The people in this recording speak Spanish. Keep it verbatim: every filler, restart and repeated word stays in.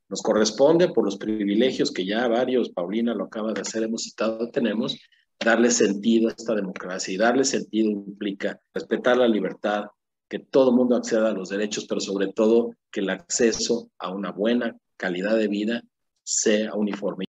Nos corresponde, por los privilegios que ya varios, Paulina lo acaba de hacer, hemos citado, tenemos, darle sentido a esta democracia. Y darle sentido implica respetar la libertad, que todo el mundo acceda a los derechos, pero sobre todo que el acceso a una buena calidad de vida sea uniforme.